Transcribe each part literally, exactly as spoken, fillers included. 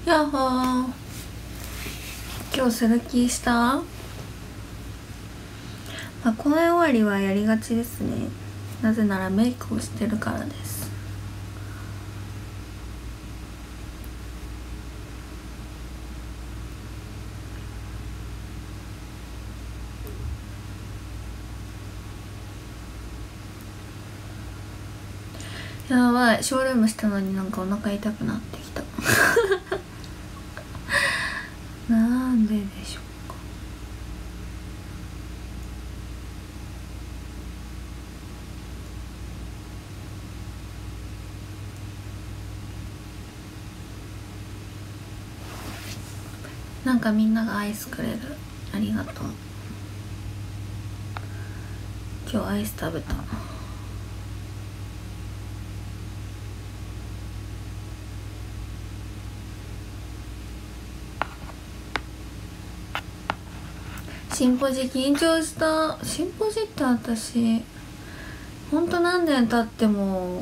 やっほー。今日する気した？まあ、公演終わりはやりがちですね。なぜならメイクをしてるからです。やばい、ショールームしたのになんかお腹痛くなってきたなんででしょうか。なんかみんながアイスくれる、ありがとう。今日アイス食べた。シンポジ緊張した。シンポジって私ほんと何年経っても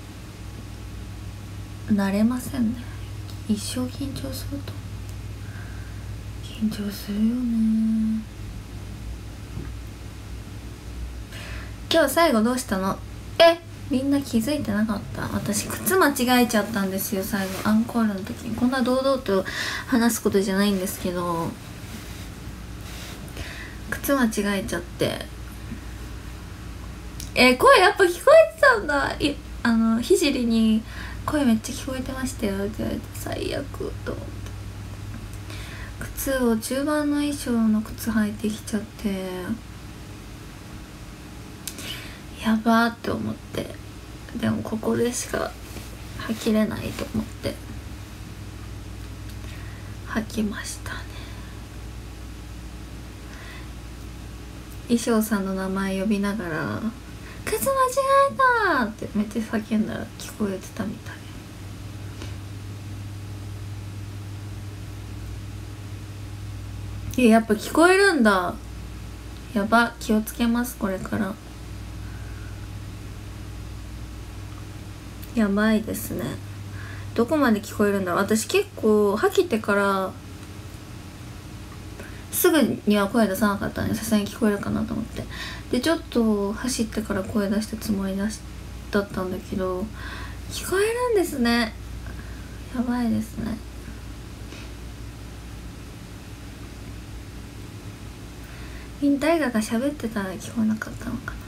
慣れませんね。一生緊張すると緊張するよね。今日最後どうしたの？え、みんな気づいてなかった？私靴間違えちゃったんですよ。最後アンコールの時に。こんな堂々と話すことじゃないんですけど、靴間違えちゃって、え、声やっぱ聞こえてたんだ。いあのひじりに声めっちゃ聞こえてましたよって言われて、最悪と思って、靴を中盤の衣装の靴履いてきちゃって、やばーって思って、でもここでしか履きれないと思って履きましたね。衣装さんの名前呼びながら「靴間違えた!」ってめっちゃ叫んだら聞こえてたみたい。え、やっぱ聞こえるんだ。やば、気をつけますこれから。やばいですね。どこまで聞こえるんだろう。私結構吐きてからすぐには声出さなかったね。さすがに聞こえるかなと思って。でちょっと走ってから声出したつもりだしだったんだけど、聞こえるんですね。やばいですね。みんな誰かが喋ってたら聞こえなかったのかな。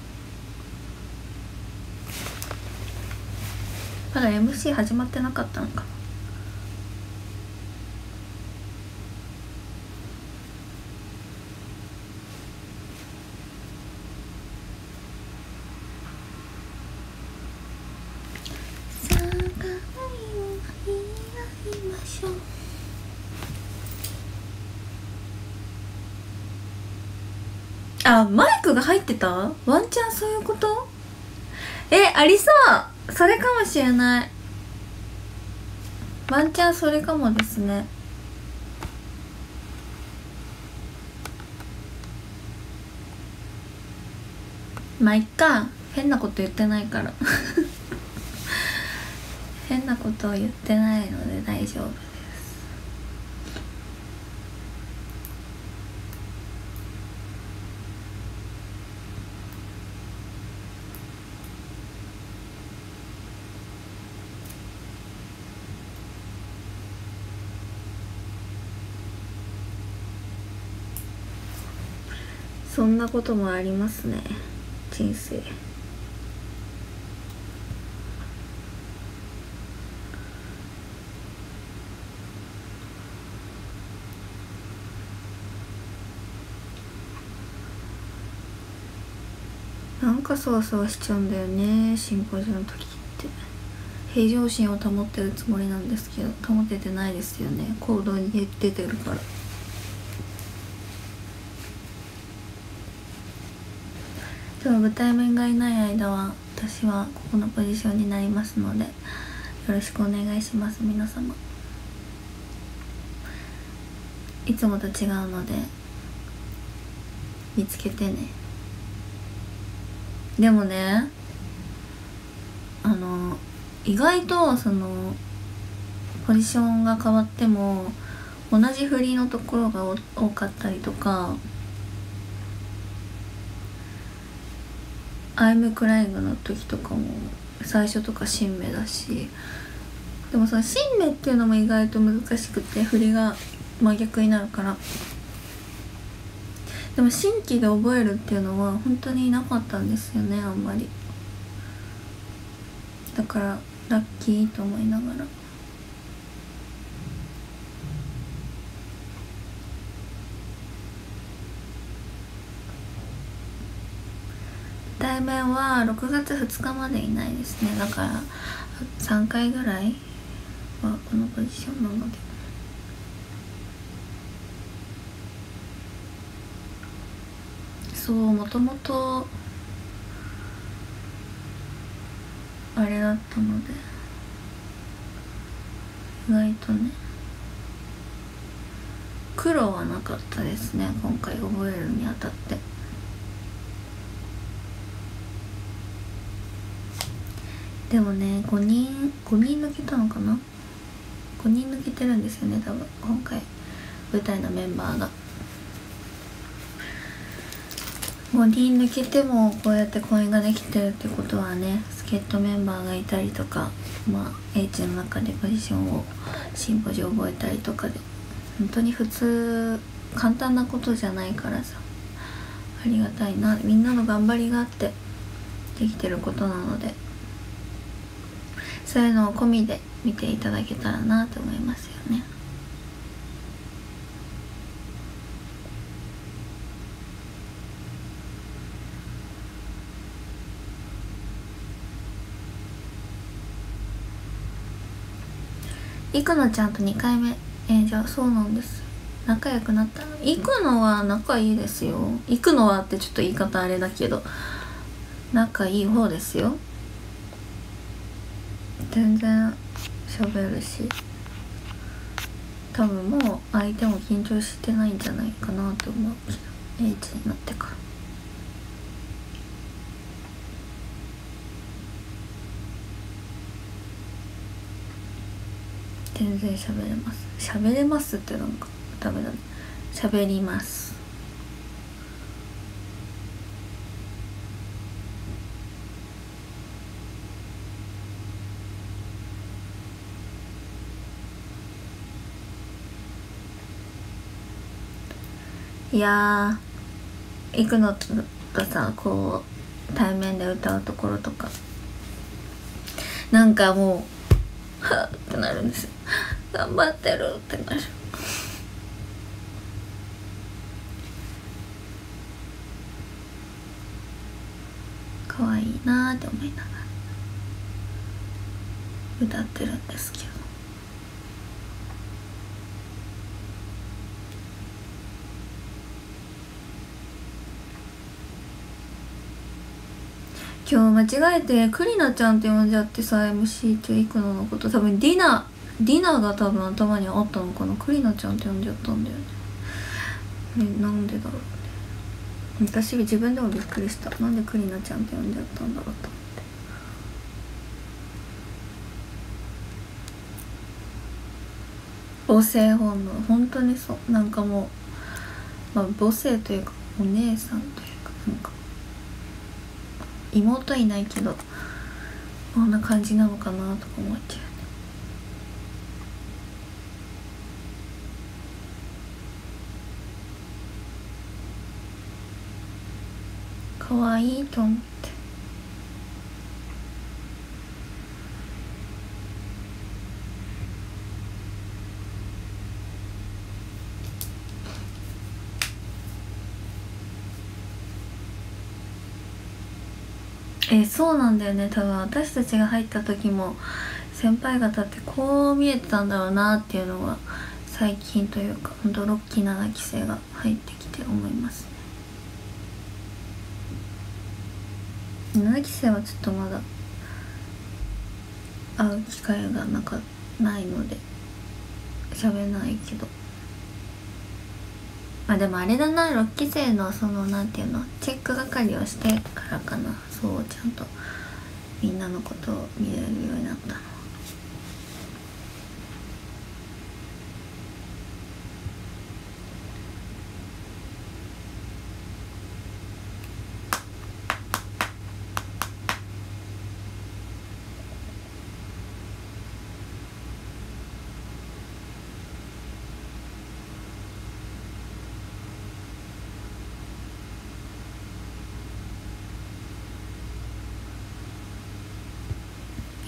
まだ エムシー 始まってなかったのかな。あ、マイクが入ってた？ワンチャンそういうこと？え、ありそう。それかもしれない。ワンチャンそれかもですね。まあいっか、変なこと言ってないから変なことを言ってないので大丈夫です。そんなこともありますね、人生。なんかそわそわしちゃうんだよね、シンポジの時って。平常心を保ってるつもりなんですけど、保ててないですよね。行動に出てるから。でも舞台面がいない間は私はここのポジションになりますので、よろしくお願いします。皆様いつもと違うので見つけてね。でもね、あの意外とそのポジションが変わっても同じ振りのところが多かったりとか、アイムクライングの時とかも最初とか新芽だし、でもその新芽っていうのも意外と難しくて振りが真逆になるから。でも新規で覚えるっていうのは本当になかったんですよね、あんまり。だからラッキーと思いながら。対面はろくがつふつかまでいないですね。だからさんかいぐらいはこのポジションなので。そう、もともとあれだったので意外とね苦労はなかったですね、今回覚えるにあたって。でもね、ごにんごにん抜けたのかな、ごにん抜けてるんですよね多分今回舞台のメンバーが。ごにん抜けてもこうやって公演ができてるってことはね、助っ人メンバーがいたりとか、まあ H の中でポジションを進歩時覚えたりとかで、本当に普通簡単なことじゃないからさ、ありがたいな、みんなの頑張りがあってできてることなので、そういうのを込みで見ていただけたらなと思いますよね。いくのちゃんとにかいめ演者、そうなんです、仲良くなった。いくのは仲いいですよ。いくのはってちょっと言い方あれだけど仲いい方ですよ。全然喋るし、多分もう相手も緊張してないんじゃないかなと思うけど、 H になってから。全然喋れます。喋れますってなんかダメだね。喋ります。いやー、行くのとさ、こう対面で歌うところとかなんかもうはぁってなるんですよ。頑張ってるってなる。可愛いなーって思いながら歌ってるんですけど、今日間違えてクリナちゃんって呼んじゃってさ、 エムシー 中行くののこと、多分ディナディナが多分頭にあったのかな。クリナちゃんって呼んじゃったんだよね。え、なんでだろうね。私自分でもびっくりした。なんでクリナちゃんって呼んじゃったんだろうと思って。母性本能、本当にそう。なんかもう、まあ、母性というかお姉さんというか、なんか妹いないけどこんな感じなのかなとか思っちゃうね。可愛いと思って。え、そうなんだよね。多分私たちが入った時も先輩方ってこう見えてたんだろうなっていうのが最近というか、ほんとろっきななき生が入ってきて思いますね。ななき生はちょっとまだ会う機会がなかないので喋れないけど、まあでもあれだな、ろっき生のそのなんていうの、チェック係をしてからかな。そうちゃんとみんなのことを見れるようになったの。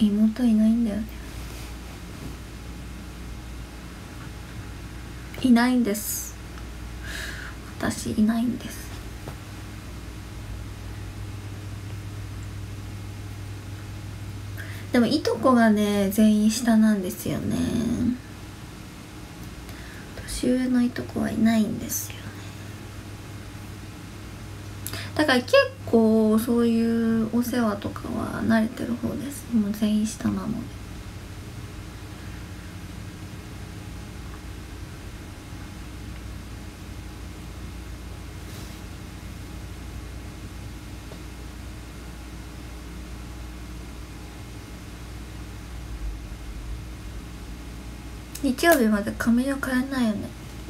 妹いないんだよね。いないんです。私いないんです。でもいとこがね全員下なんですよね。年上のいとこはいないんですよね。だから結構そういうお世話とかは慣れてる方です。もう全員下なので。日曜日まで髪色変えないよね。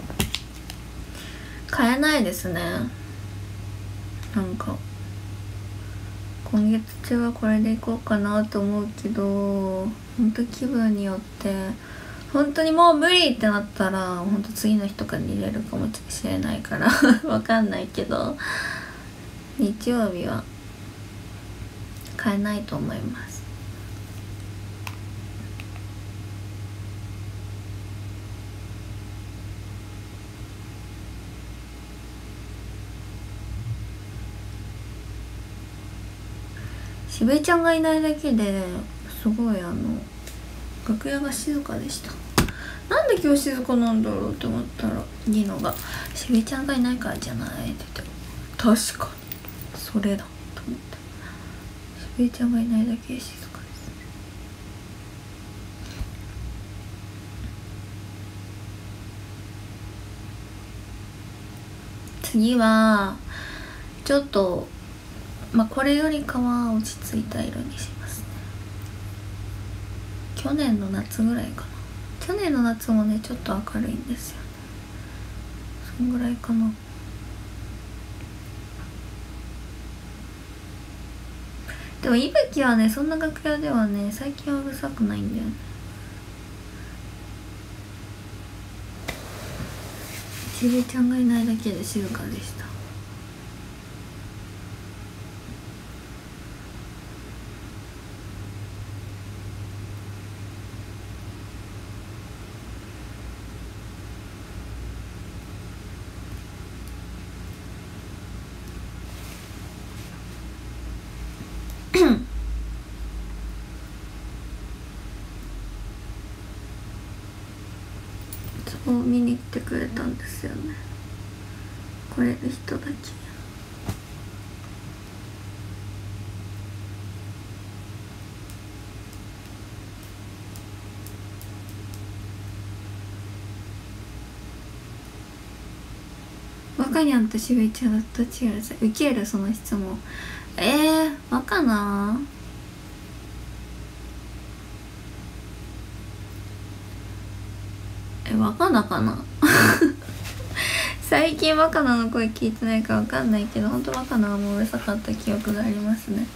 変えないですね。なんか今月中はこれでいこうかなと思うけど、ほんと気分によって本当にもう無理ってなったら本当次の日とかに入れるかもしれないからわかんないけど、日曜日は変えないと思います。しべちゃんがいないだけですごいあの楽屋が静かでした。なんで今日静かなんだろうって思ったらギノが「しべちゃんがいないからじゃない」って言って、確かにそれだと思って、しべちゃんがいないだけで静かです。次はちょっとまあこれよりかは落ち着いた色にしますね。去年の夏ぐらいかな。去年の夏もねちょっと明るいんですよね。そんぐらいかな。でもいぶきはねそんな楽屋ではね最近はうるさくないんだよね。しべちゃんがいないだけで静かでした。そう見に来てくれたんですよね。来れる人だけ。若にゃんとしべちゃんどっちが受けるその質問。えー、若なえ若菜かな最近若菜の声聞いてないかわかんないけど、本当若菜はもううるさかった記憶がありますね。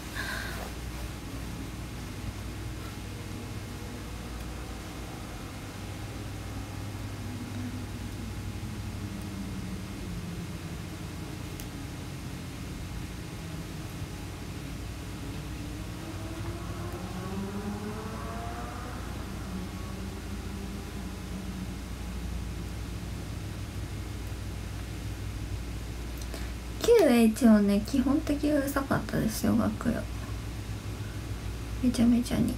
キューエイチ はね基本的にうるさかったですよ、楽屋めちゃめちゃに。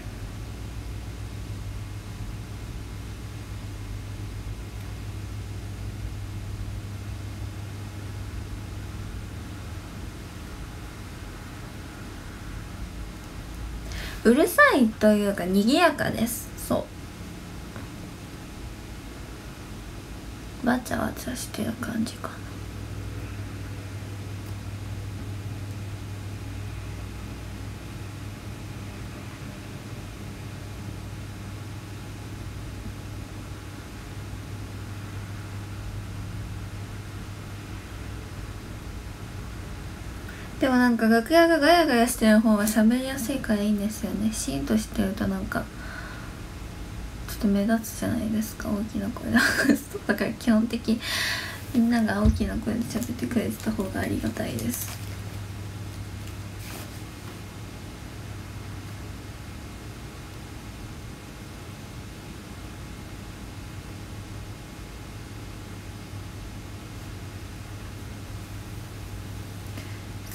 うるさいというか賑やかです。そうわちゃわちゃしてる感じかな。でもなんか楽屋がガヤガヤしてる方が喋りやすいからいいんですよね。シーンとしてるとなんかちょっと目立つじゃないですか、大きな声で話すと。だから基本的みんなが大きな声で喋ってくれてた方がありがたいです。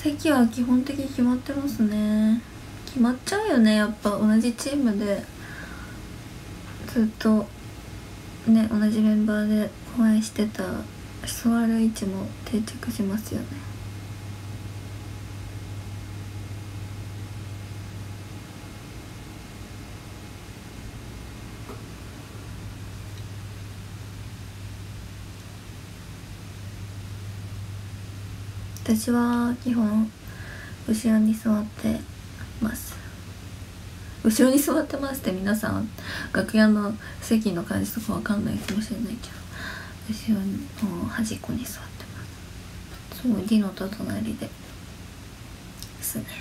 席は基本的に決まってますね。決まっちゃうよね、やっぱ同じチームでずっとね、同じメンバーで公演してた座る位置も定着しますよね。私は基本後ろに座ってます。後ろに座ってますって皆さん楽屋の席の感じとかわかんないかもしれないけど、後ろの端っこに座ってます。そう、ディノと隣でですね。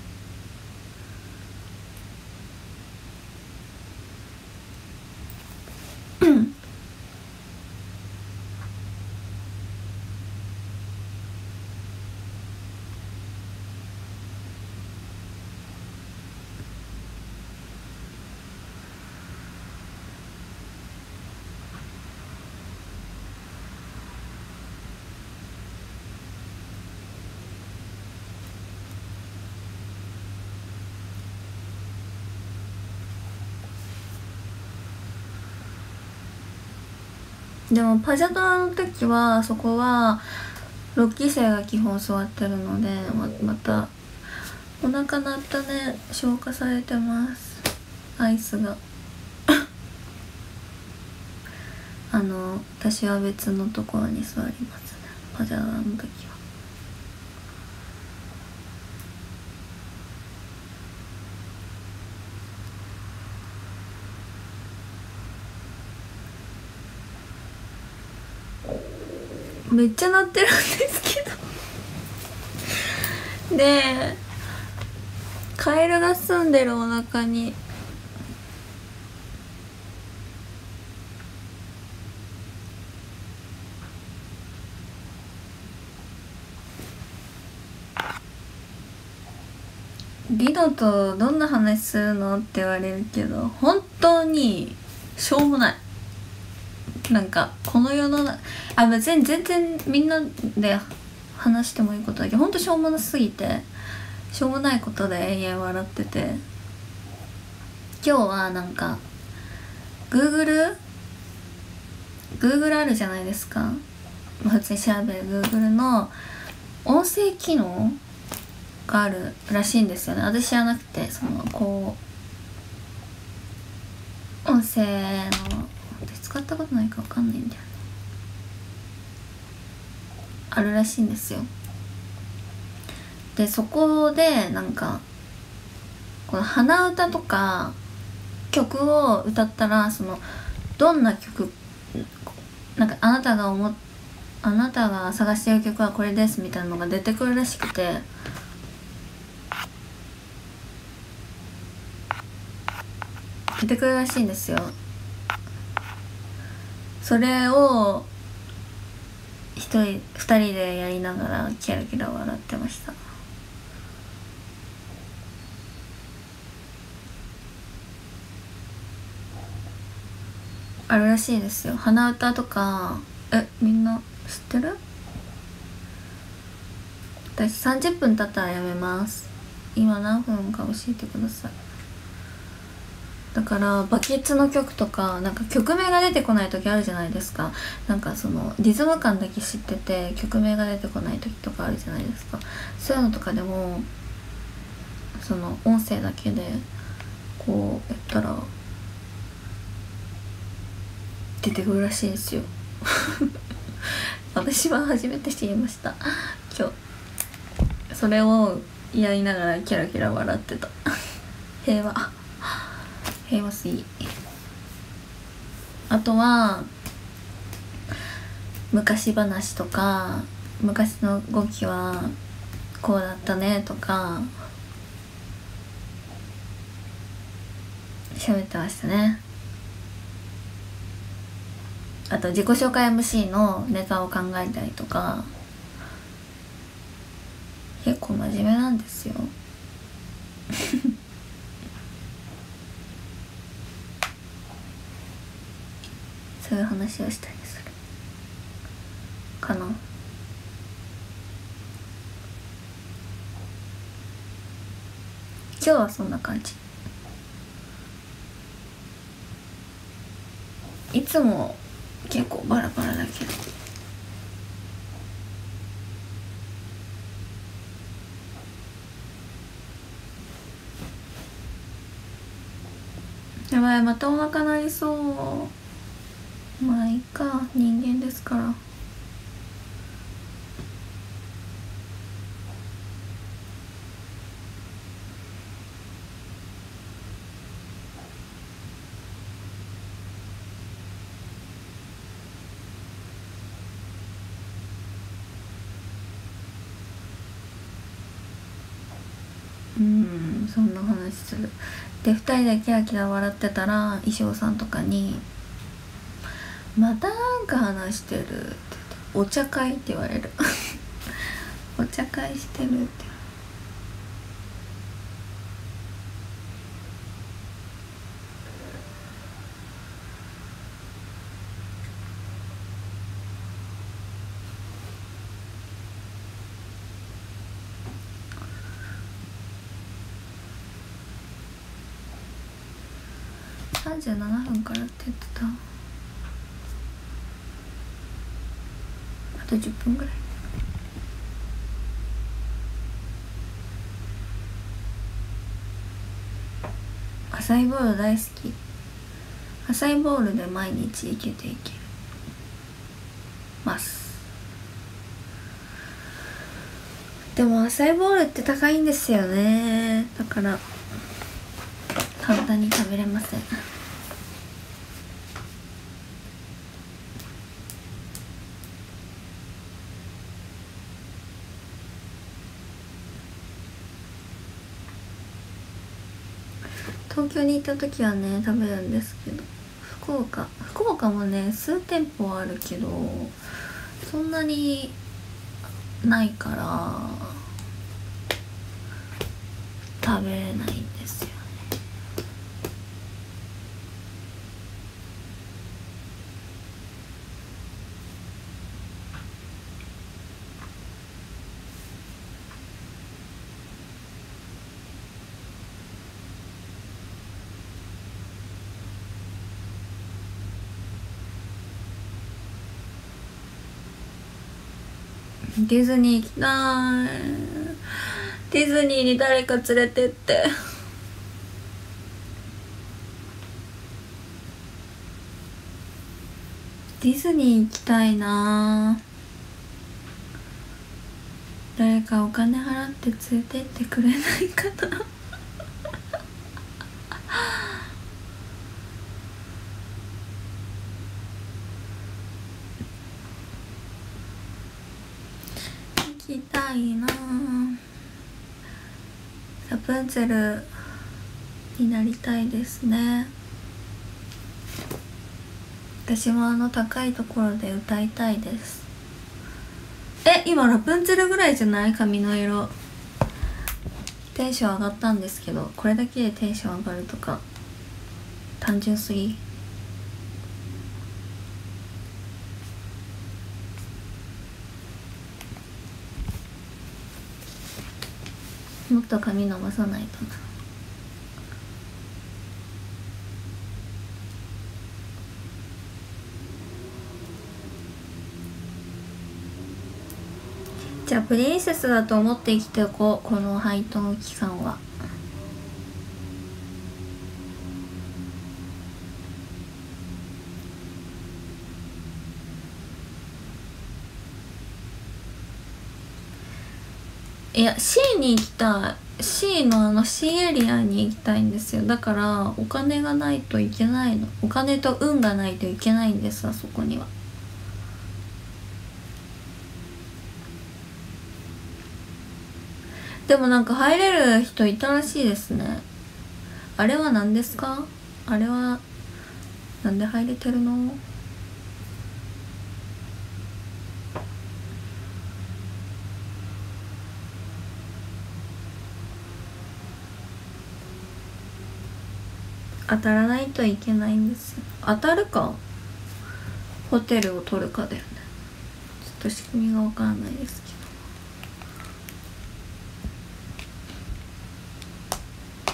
でもパジャドラの時はそこはろっきせいが基本座ってるので、ままたお腹鳴ったね、消化されてます、アイスがあの私は別のところに座りますね、パジャドラの時は。めっちゃ鳴ってるんですけどでカエルが住んでるお腹にリノとどんな話するのって言われるけど、本当にしょうもない。なんかこの世の中、あ、別に全然みんなで話してもいいことだけど、ほんとしょうもなすぎて、しょうもないことで永遠笑ってて、今日はなんか Google Google あるじゃないですか、普通に調べる Google の音声機能があるらしいんですよね。私知らなくて、そのこう音声の使ったことないか分かんないんだよね、あるらしいんですよ。でそこでなんかこの鼻歌とか曲を歌ったら、そのどんな曲、なんかあなたが思っあなたが探してる曲はこれですみたいなのが出てくるらしくて、出てくるらしいんですよ。それを一人二人でやりながらキラキラ笑ってました。あるらしいですよ、鼻歌とか。え、みんな知ってる？私さんじゅっぷん経ったらやめます。今何分か教えてください。だからバケツの曲とか、なんか曲名が出てこない時あるじゃないですか。なんかそのリズム感だけ知ってて曲名が出てこない時とかあるじゃないですか。そういうのとかでもその音声だけでこうやったら出てくるらしいですよ私は初めて知りました今日。それをやりながらキラキラ笑ってた平和平和すぎ。あとは昔話とか、昔の語気はこうだったねとか喋ってましたね。あと自己紹介 エムシー のネタを考えたりとか、結構真面目なんですよそういう話をしたりするかな。 今日はそんな感じ。いつも結構バラバラだけど。やばい、またお腹鳴りそう。まあいいか、人間ですから。うん、そんな話する。でふたりでキラキラ笑ってたら衣装さんとかに「またなんか話してる」って言って「お茶会」って言われるお茶会してるって。さんじゅうななふんからって言ってた。あとじゅっぷんぐらい。アサイーボール大好き。アサイーボールで毎日いけていけるます。でもアサイーボールって高いんですよね。だから簡単に食べれません。東京に行った時はね食べるんですけど、福岡福岡もね数店舗あるけどそんなにないから食べれないんですよね。ディズニー行きたい。ディズニーに誰か連れてって。ディズニー行きたいな。誰かお金払って連れてってくれないかな行きたいな。ラプンツェルになりたいですね。私もあの高いところで歌いたいです。え、今ラプンツェルぐらいじゃない？髪の色。テンション上がったんですけど、これだけでテンション上がるとか単純すぎ。もっと髪伸ばさないとな。じゃあプリンセスだと思って生きておこう、この配当期間は。いや C に行きたい。 C のあの C エリアに行きたいんですよ。だからお金がないといけないの。お金と運がないといけないんです、あそこには。でもなんか入れる人いたらしいですね。あれは何ですか？あれはなんで入れてるの？当たらないといけないんですよ。当たるかホテルを取るかだよね。ちょっと仕組みがわからないですけ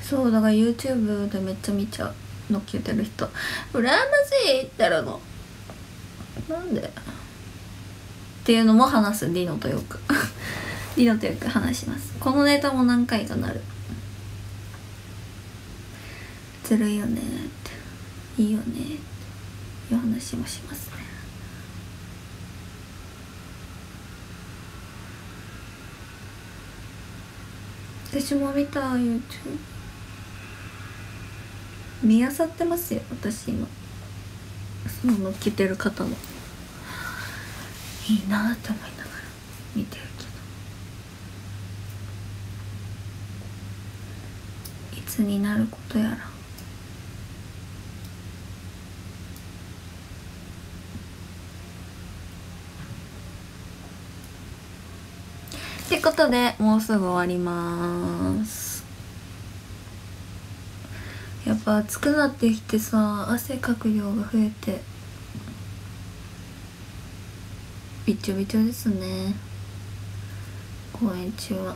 そうだから YouTube でめっちゃ見ちゃうのっけてる人羨ましいってるのなんでっていうのも話す。ディノとよくディノとよく話します。このネタも何回かなる。ずるいよねっていいよねっていう話もしますね。私も見た YouTube 見あさってますよ私今。その乗っけてる方のいいなって思いながら見てるけど、いつになることやら。ってことでもうすぐ終わります。やっぱ暑くなってきてさ、汗かく量が増えてびちょびちょですね公演中は。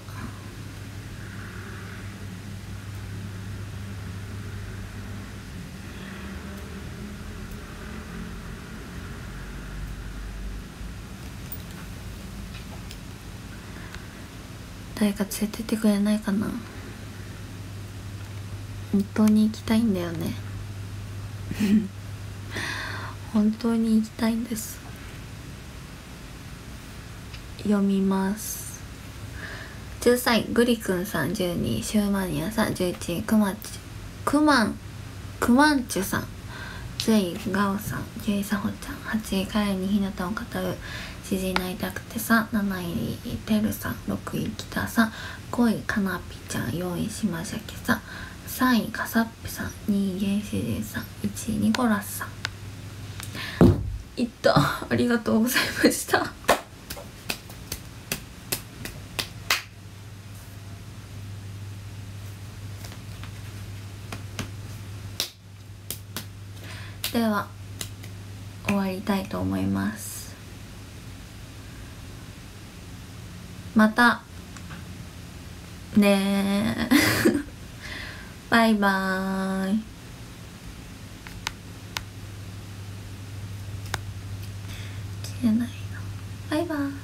誰か連れてってくれないかな。本当に行きたいんだよね本当に行きたいんです。読みます。じゅうさんいグリくんさん、じゅうにいシューマニアさん、じゅういちいクマチクマンクマンチュさん、じゅういガオさん、じゅういさほちゃん、はちい彼にひなたを語る詩人になりたくてさ、なないてるさん、ろくい北さん、ごいかなぴちゃん、よんい島シャケさん、さんいかさっぺさん、にい原始人さん、いちいニコラスさん。いったありがとうございました。では終わりたいと思います。またねバイバーイ。切れないな。バイバーイ。